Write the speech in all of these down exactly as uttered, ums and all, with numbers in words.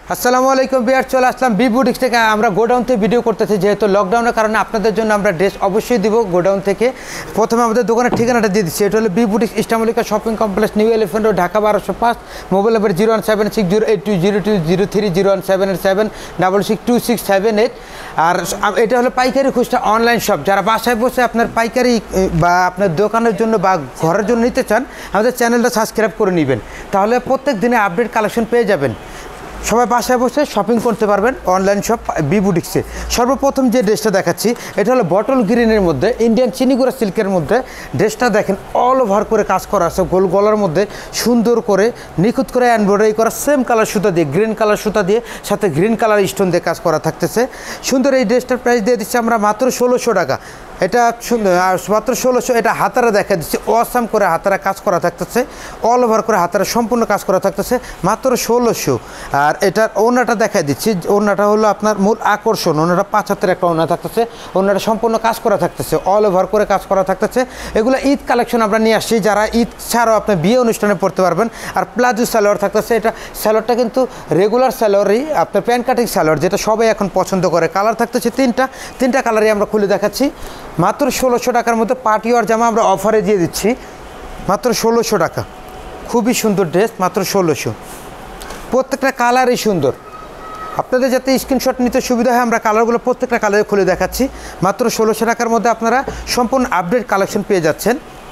আসসালামু আলাইকুম বিয়ার, চলে আসলাম বি বুটিক্স থেকে। আমরা গোডাউন থেকে ভিডিও করতেছি, যেহেতু লকডাউনের কারণে আপনাদের জন্য আমরা ড্রেস অবশ্যই দিব গোডাউন থেকে। প্রথমে আমাদের দোকানের ঠিকানাটা দিয়ে দিচ্ছি, এটা হলো বি বুটিক্স ইস্টামলিকা shopping complex, new elephant road, Dhaka বারোশো পাঁচ। Mobile number zero one seven six zero eight two zero two zero three zero one seven eight seven double six two six seven eight. আর এটা হলো পাইকারি খুচরা online shop. যারা বাসায় বসে আপনার পাইকারি বা আপনার দোকানের জন্য বা ঘরের জন্য নিতে চান, আমাদের চ্যানেলটা সাবস্ক্রাইব করে নেবেন, তাহলে প্রত্যেক দিনে আপডেট কালেকশন পেয়ে যাবেন। সবাই বাসায় বসে শপিং করতে পারবেন অনলাইন শপ বি বুটিক্সে। সর্বপ্রথম যে ড্রেসটা দেখাচ্ছি, এটা হলো বটল গ্রিনের মধ্যে ইন্ডিয়ান চিনিগুড়া সিল্কের মধ্যে। ড্রেসটা দেখেন অল ওভার করে কাজ করা আছে, গোল গলার মধ্যে সুন্দর করে নিখুঁত করে এমব্রয়ডারি করা, সেম কালার সুতা দিয়ে, গ্রিন কালার সুতা দিয়ে, সাথে গ্রিন কালার স্টোন দিয়ে কাজ করা থাকতেছে। সুন্দর এই ড্রেসটার প্রাইস দিয়ে দিচ্ছি আমরা মাত্র ষোলোশো টাকা। এটা সুন্দর মাত্র ষোলোশো। এটা হাতারা দেখা দিচ্ছে, অসাম করে হাতারা কাজ করা থাকতেছে, অল ওভার করে হাতারা সম্পূর্ণ কাজ করা থাকতেছে, মাত্র ষোলোশো। আর এটার ওড়নাটা দেখা দিচ্ছি, ওড়নাটা হলো আপনার মূল আকর্ষণ। ওড়নাটা পাঁচ হাতের একটা ওড়না থাকতেছে, ওড়নাটা সম্পূর্ণ কাজ করা থাকতেছে, অল ওভার করে কাজ করা থাকতেছে। এগুলো ঈদ কালেকশন আমরা নিয়ে আসছি, যারা ঈদ ছাড়াও আপনার বিয়ে অনুষ্ঠানে পড়তে পারবেন। আর প্লাজো সালোয়ার থাকতেছে, এটা সালোয়ারটা কিন্তু রেগুলার সালোয়ারই, আপনার প্যান্ট কাটিং সালোয়ার, যেটা সবাই এখন পছন্দ করে। কালার থাকতেছে তিনটা, তিনটা কালারই আমরা খুলে দেখাচ্ছি। মাত্র ষোলোশো টাকার মধ্যে পার্টি ওয়ার জামা আমরা অফারে দিয়ে দিচ্ছি, মাত্র ষোলোশো টাকা। খুবই সুন্দর ড্রেস, মাত্র ষোলোশো। প্রত্যেকটা কালারই সুন্দর। আপনাদের যাতে স্ক্রিনশট নিতে সুবিধা হয়, আমরা কালারগুলো প্রত্যেকটা কালারে খুলে দেখাচ্ছি। মাত্র ষোলোশো টাকার মধ্যে আপনারা সম্পূর্ণ আপডেট কালেকশন পেয়ে যাচ্ছেন।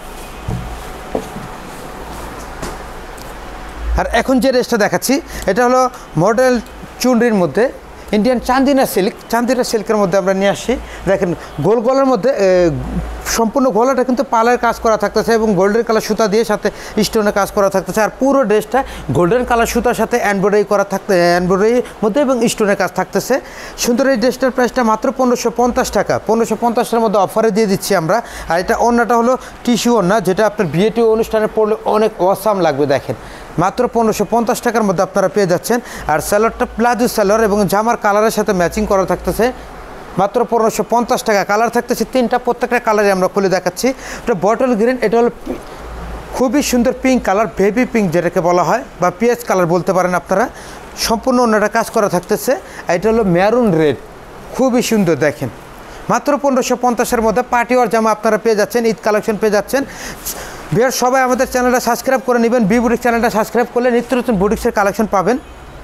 আর এখন যে ড্রেসটা দেখাচ্ছি, এটা হলো মডেল চুনরির মধ্যে ইন্ডিয়ান চান্দিনা সিল্ক, চান্দিনা সিল্কের মধ্যে আমরা নিয়ে আসি। দেখেন গোল গলার মধ্যে সম্পূর্ণ গলাটা কিন্তু পালের কাজ করা থাকতেছে এবং গোল্ডেন কালার সুতা দিয়ে সাথে স্টোনের কাজ করা থাকতেছে। আর পুরো ড্রেসটা গোল্ডেন কালার সুতার সাথে এমব্রয়ডারি করা থাকতে, এমব্রয়ডারির মধ্যে এবং স্টোনের কাজ থাকতেছে। সুন্দর এই ড্রেসটার প্রাইসটা মাত্র পনেরোশো পঞ্চাশ টাকা। পনেরোশো পঞ্চাশের মধ্যে অফারে দিয়ে দিচ্ছি আমরা। আর এটা ওড়নাটা হলো টিস্যু ওড়না, যেটা আপনার বিয়েটি অনুষ্ঠানে পড়লে অনেক অসাম লাগবে। দেখেন মাত্র পনেরোশো পঞ্চাশ টাকার মধ্যে আপনারা পেয়ে যাচ্ছেন। আর সালোয়ারটা প্লাজো সালোয়ার এবং জামার কালারের সাথে ম্যাচিং করা থাকতেছে, মাত্র পনেরোশো পঞ্চাশ টাকা। কালার থাকতেছে তিনটা, প্রত্যেকটা কালারে আমরা খুলে দেখাচ্ছি। এটা বটল গ্রিন, এটা হলো খুবই সুন্দর পিঙ্ক কালার, বেবি পিঙ্ক যেটাকে বলা হয়, বা পিএস কালার বলতে পারেন আপনারা। সম্পূর্ণ অন্যটা কাজ করা থাকতেছে। এটা হলো মেরুন রেড, খুবই সুন্দর। দেখেন মাত্র পনেরোশো পঞ্চাশের মধ্যে পার্টি ওয়ার জামা আপনারা পেয়ে যাচ্ছেন, ঈদ কালেকশন পেয়ে যাচ্ছেন। বিয়ার সবাই আমাদের চ্যানেলটা সাবস্ক্রাইব করে নেবেন। বি বুটিক্স চ্যানেলটা সাবস্ক্রাইব করলে নিত্য নতুন বুটিক্সের কালেকশন পাবেন।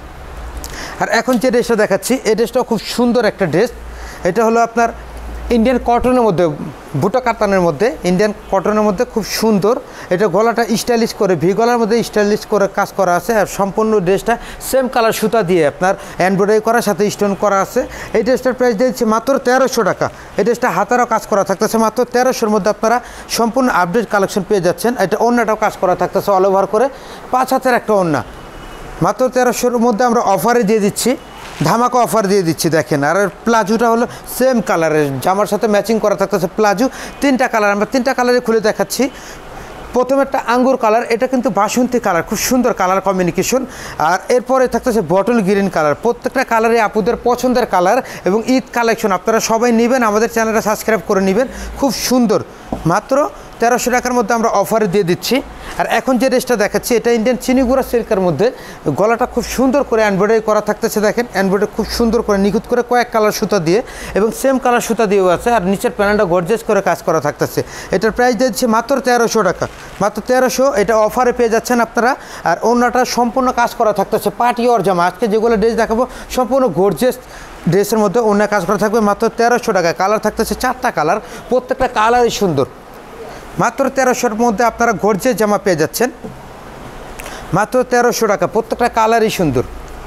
আর এখন যে ড্রেসটা দেখাচ্ছি, এই ড্রেসটাও খুব সুন্দর একটা ড্রেস। এটা হলো আপনার ইন্ডিয়ান কটনের মধ্যে, বুটা কাতানের মধ্যে, ইন্ডিয়ান কটনের মধ্যে খুব সুন্দর। এটা গলাটা স্টাইলিশ করে, ভি গলার মধ্যে স্টাইলিশ করে কাজ করা আছে। আর সম্পূর্ণ ড্রেসটা সেম কালার সুতা দিয়ে আপনার এমব্রয়ডারি করার সাথে স্টোন করা আছে। এই ড্রেসটার প্রাইস দিয়েছে মাত্র তেরোশো টাকা। এই ড্রেসটা হাতারও কাজ করা থাকতেছে, মাত্র তেরোশোর মধ্যে আপনারা সম্পূর্ণ আপডেট কালেকশন পেয়ে যাচ্ছেন। এটা ওড়নাটাও কাজ করা থাকতেছে অল ওভার করে, পাঁচ হাতের একটা ওড়না, মাত্র তেরোশোর মধ্যে আমরা অফারে দিয়ে দিচ্ছি, ধামাকা অফার দিয়ে দিচ্ছি। দেখেন আর প্লাজোটা হলো সেম কালারের, জামার সাথে ম্যাচিং করা থাকতেছে প্লাজো। তিনটা কালার আমরা তিনটা কালারে খুলে দেখাচ্ছি। প্রথম একটা আঙ্গুর কালার, এটা কিন্তু বাসন্তী কালার, খুব সুন্দর কালার কমিউনিকেশন। আর এরপরে থাকতেছে বটল গ্রিন কালার। প্রত্যেকটা কালারে আপুদের পছন্দের কালার এবং ঈদ কালেকশন আপনারা সবাই নেবেন, আমাদের চ্যানেলটা সাবস্ক্রাইব করে নেবেন। খুব সুন্দর, মাত্র তেরোশো টাকার মধ্যে আমরা অফারে দিয়ে দিচ্ছি। আর এখন যে ড্রেসটা দেখাচ্ছি, এটা ইন্ডিয়ান চিনিগুড়া সিল্কের মধ্যে, গলাটা খুব সুন্দর করে এমব্রয়ডারি করা থাকতেছে। দেখেন এমব্রয়ডারি খুব সুন্দর করে নিখুঁত করে কয়েক কালার সুতা দিয়ে এবং সেম কালার সুতা দিয়েও আছে। আর নিচের প্যানেলটা গর্জেস করে কাজ করা থাকতেছে। এটার প্রাইস দিচ্ছে মাত্র তেরোশো টাকা, মাত্র তেরোশো। এটা অফারে পেয়ে যাচ্ছেন আপনারা। আর অন্যটা সম্পূর্ণ কাজ করা থাকতেছে পার্টি ওয়ার জামা। আজকে যেগুলো ড্রেস দেখাবো সম্পূর্ণ গর্জেস ড্রেসের মধ্যে অন্য কাজ করা থাকবে, মাত্র তেরোশো টাকা। কালার থাকতেছে চারটা কালার, প্রত্যেকটা কালারই সুন্দর। মাত্র তেরোশোর মধ্যে আপনারা গর্জেস জামা পেয়ে যাচ্ছেন, মাত্র তেরোশো টাকা। প্রত্যেকটা কালারই সুন্দর।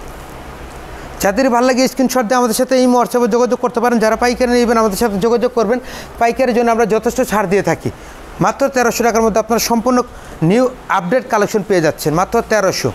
যাদের ভালো লাগে স্ক্রিনশট দিয়ে আমাদের সাথে এই হোয়াটসঅ্যাপে যোগাযোগ করতে পারেন। যারা পাইকারি নেবেন আমাদের সাথে যোগাযোগ করবেন, পাইকারির জন্য আমরা যথেষ্ট ছাড় দিয়ে থাকি। মাত্র তেরোশো টাকার মধ্যে আপনারা সম্পূর্ণ নিউ আপডেট কালেকশন পেয়ে যাচ্ছেন, মাত্র তেরোশো।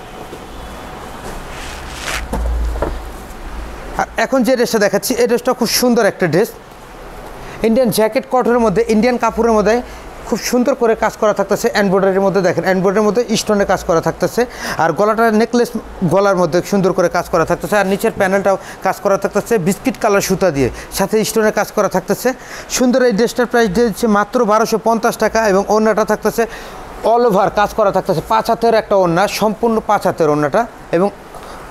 আর এখন যে ড্রেসটা দেখাচ্ছি, এই ড্রেসটা খুব সুন্দর একটা ড্রেস, ইন্ডিয়ান জ্যাকেট কটনের মধ্যে, ইন্ডিয়ান কাপড়ের মধ্যে খুব সুন্দর করে কাজ করা থাকতেছে এমব্রয়ডারির মধ্যে। দেখেন এমব্রয়ডারির মধ্যে স্টোনের কাজ করা থাকতেছে। আর গলাটা নেকলেস গলার মধ্যে সুন্দর করে কাজ করা থাকতেছে। আর নিচের প্যানেলটাও কাজ করা থাকতেছে বিস্কিট কালার সুতা দিয়ে, সাথে স্টোনের কাজ করা থাকতেছে। সুন্দর এই ড্রেসটার প্রাইস দিয়েছে মাত্র বারোশো পঞ্চাশ টাকা এবং ওড়নাটা থাকতেছে অল ওভার কাজ করা থাকতেছে, পাঁচ হাতের একটা ওড়না, সম্পূর্ণ পাঁচ হাতের ওড়নাটা এবং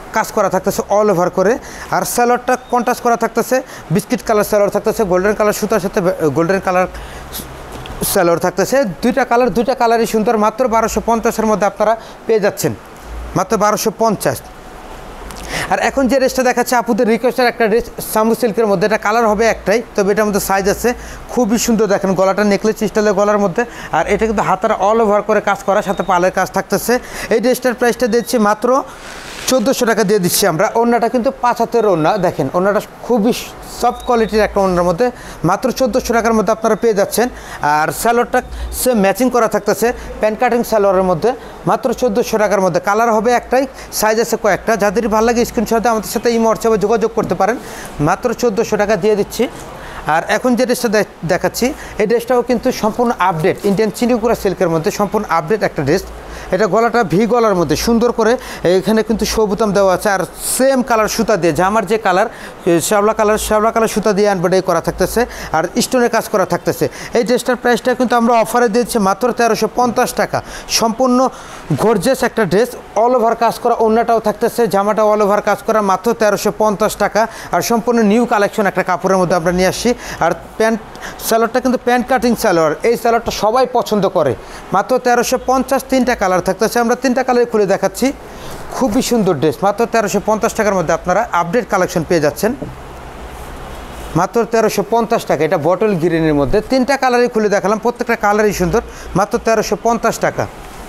কাজ করা থাকতেছে অল ওভার করে। আর স্যালোয়ারটা কন্ট্রাস্ট করা থাকতেছে, বিস্কিট কালার স্যালোয়ার থাকতেছে, গোল্ডেন কালার সুতার সাথে গোল্ডেন কালার স্যালোয়ার থাকতেছে। দুইটা কালার দুইটা কালারই সুন্দর। মাত্র বারোশো পঞ্চাশের মধ্যে আপনারা পেয়ে যাচ্ছেন, মাত্র বারোশো পঞ্চাশ। আর এখন যে ড্রেসটা দেখাচ্ছে আপুদের রিকোয়েস্টের একটা ড্রেস সামু সিল্কের মধ্যে, এটা কালার হবে একটাই, তবে এটার মধ্যে সাইজ আছে। খুবই সুন্দর দেখেন গলাটা নেকলেস স্টাইলের গলার মধ্যে। আর এটা কিন্তু হাতার অল ওভার করে কাজ করা, সাথে পালের কাজ থাকতেছে। এই ড্রেসটার প্রাইসটা দিচ্ছি মাত্র চোদ্দোশো টাকা দিয়ে দিচ্ছি আমরা। ওড়নাটা কিন্তু পাঁচ হাতের ওড়না, দেখেন ওড়নাটা খুবই সফট কোয়ালিটির একটা ওড়নার মধ্যে, মাত্র চোদ্দোশো টাকার মধ্যে আপনারা পেয়ে যাচ্ছেন। আর স্যালোয়ারটা সে ম্যাচিং করা থাকতেছে প্যান্ট কাটিং স্যালোয়ারের মধ্যে, মাত্র চোদ্দোশো টাকার মধ্যে। কালার হবে একটাই, সাইজ আছে কয়েকটা। যাদের ভালো লাগে স্ক্রিনশটে আমাদের সাথে এই হোয়াটসঅ্যাপে যোগাযোগ করতে পারেন। মাত্র চোদ্দোশো টাকা দিয়ে দিচ্ছি। আর এখন যে ড্রেসটা দেখাচ্ছি এই ড্রেসটাও কিন্তু সম্পূর্ণ আপডেট, ইন্ডিয়ান চিনিকুড়া সিল্কের মধ্যে সম্পূর্ণ আপডেট একটা ড্রেস। এটা গলাটা ভি গলার মধ্যে সুন্দর করে এখানে কিন্তু শো বোতাম দেওয়া আছে। আর সেম কালার সুতা দিয়ে, জামার যে কালার শ্যাওলা কালার শ্যাওলা কালার সুতা দিয়ে এমব্রয়ডারি করা থাকতেছে, আর স্টোনের কাজ করা থাকতেছে। এই ড্রেসটার প্রাইসটা কিন্তু আমরা অফারে দিচ্ছি মাত্র তেরোশো পঞ্চাশ টাকা। সম্পূর্ণ গর্জিয়াস একটা ড্রেস, অল ওভার কাজ করা, ওড়নাটাও থাকতেছে, জামাটা অল ওভার কাজ করা, মাত্র তেরোশো পঞ্চাশ টাকা। আর সম্পূর্ণ নিউ কালেকশন একটা কাপড়ের মধ্যে আমরা নিয়ে আসছি। আর প্যান্ট স্যালোয়ারটা কিন্তু প্যান্ট কাটিং স্যালোয়ার, এই স্যালোয়ারটা সবাই পছন্দ করে। মাত্র তেরোশো পঞ্চাশ, তিনটা কালার থাকতেছে, আমরা তিনটা কালার খুলে দেখাচ্ছি। খুবই সুন্দর ড্রেস, মাত্র তেরোশো পঞ্চাশ টাকার মধ্যে আপনারা আপডেট কালেকশন পেয়ে যাচ্ছেন, মাত্র তেরোশো পঞ্চাশ টাকা। এটা বটল গ্রিনের মধ্যে তিনটা কালারই খুলে দেখালাম, প্রত্যেকটা কালারই সুন্দর, মাত্র তেরোশো পঞ্চাশ টাকা।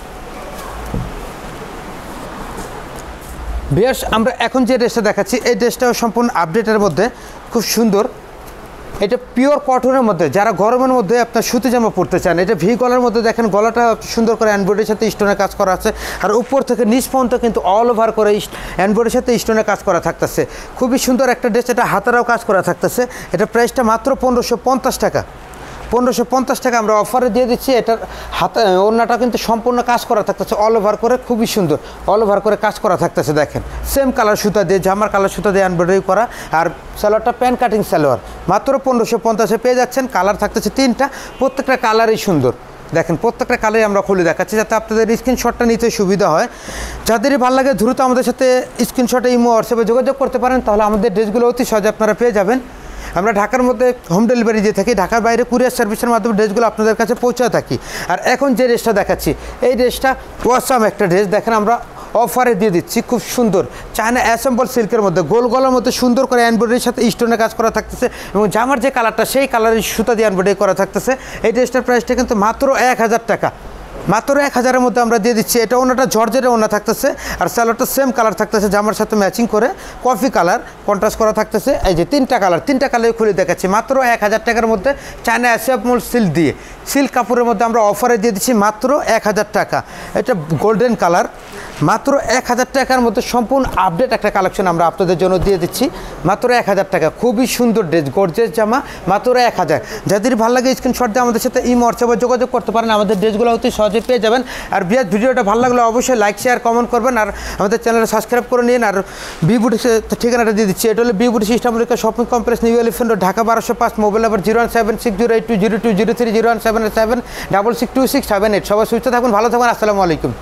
বেশ, আমরা এখন যে ড্রেসটা দেখাচ্ছি এই ড্রেসটাও সম্পূর্ণ আপডেটের মধ্যে, খুব সুন্দর। এটা পিওর কটনের মধ্যে, যারা গরমের মধ্যে আপনার সুতি জামা পরতে চান, এটা ভি গলার মধ্যে দেখেন গলাটা সুন্দর করে এমব্রয়ডারির সাথে স্টোনের কাজ করা আছে। আর উপর থেকে নিচ পর্যন্ত কিন্তু অল ওভার করে এমব্রয়ডারির সাথে স্টোনের কাজ করা থাকতেছে। খুবই সুন্দর একটা ড্রেস, এটা হাতেরাও কাজ করা থাকতেছে। এটা প্রাইসটা মাত্র পনেরোশো পঞ্চাশ টাকা, পনেরোশো পঞ্চাশ টাকা আমরা অফারে দিয়ে দিচ্ছি। এটার হাতে ওড়নাটা কিন্তু সম্পূর্ণ কাজ করা থাকতেছে অল ওভার করে, খুবই সুন্দর অল ওভার করে কাজ করা থাকতেছে। দেখেন সেম কালার সুতা দিয়ে, জামার কালার সুতা দিয়ে এমব্রয়ডারি করা। আর সালোয়ারটা প্যান্ট কাটিং সালোয়ার, মাত্র পনেরোশো পঞ্চাশে পেয়ে যাচ্ছেন। কালার থাকতেছে তিনটা, প্রত্যেকটা কালারই সুন্দর। দেখেন প্রত্যেকটা কালারই আমরা খুলে দেখাচ্ছি যাতে আপনাদের স্ক্রিনশটটা নিতে সুবিধা হয়। যাদেরই ভালো লাগে দ্রুত আমাদের সাথে স্ক্রিনশটে ইমো হোয়াটসঅ্যাপে যোগাযোগ করতে পারেন, তাহলে আমাদের ড্রেসগুলো অতি সহজে আপনারা পেয়ে যাবেন। আমরা ঢাকার মধ্যে হোম ডেলিভারি দিয়ে থাকি, ঢাকার বাইরে কুরিয়ার সার্ভিসের মাধ্যমে ড্রেসগুলো আপনাদের কাছে পৌঁছায় থাকি। আর এখন যে ড্রেসটা দেখাচ্ছি এই ড্রেসটা ওয়াসাম একটা ড্রেস, দেখেন আমরা অফারে দিয়ে দিচ্ছি। খুব সুন্দর চায়না অ্যাসেম্বল সিল্কের মধ্যে, গোল গলার মধ্যে সুন্দর করে এমব্রয়ডারির সাথে স্টোনের কাজ করা থাকতেছে, এবং জামার যে কালারটা সেই কালারের সুতা দিয়ে এমব্রয়ডারি করা থাকতেছে। এই ড্রেসটার প্রাইসটা কিন্তু মাত্র এক হাজার টাকা, মাত্র এক হাজারের মধ্যে আমরা দিয়ে দিচ্ছি। এটা ওনাটা জর্জেটের ওনা থাকতেছে, আর স্যালোয়ারটা সেম কালার থাকতেছে, জামার সাথে ম্যাচিং করে কফি কালার কন্ট্রাস্ট করা থাকতেছে। এই যে তিনটা কালার, তিনটা কালার খুলে দেখাচ্ছি মাত্র এক হাজার টাকার মধ্যে। চায়না অ্যাসেম্বল সিল্ক দিয়ে, সিল্ক কাপড়ের মধ্যে আমরা অফারে দিয়ে দিচ্ছি মাত্র এক হাজার টাকা। এটা গোল্ডেন কালার, মাত্র এক হাজার টাকার মধ্যে সম্পূর্ণ আপডেট একটা কালেকশন আমরা আপনাদের জন্য দিয়ে দিচ্ছি, মাত্র এক হাজার টাকা। খুবই সুন্দর ড্রেস, গর্জিয়াস জামা, মাত্র এক হাজার। যাদের ভালো লাগে স্ক্রিনশট দিয়ে আমাদের সাথে ইমো হোয়াটসঅ্যাপে যোগাযোগ করতে পারেন, আমাদের ড্রেসগুলো অতি সহজে পেয়ে যাবেন। আর বিয়ার ভিডিওটা ভালো লাগলে অবশ্যই লাইক শেয়ার কমেন্ট করবেন, আর আমাদের চ্যানেলে সাবস্ক্রাইব করে নিন। আর বি বুটিক্সের ঠিকানাটা দিয়ে দিচ্ছি, এটা হলো B boutiques Istanbul shopping complex, new elephant road, Dhaka বারোশো পাঁচ। Mobile number zero one seven six zero eight two zero two zero three zero one seven seven double six two six seven eight. সবাই সুস্থ থাকুন, ভালো থাকুন, আসসালামু আলাইকুম।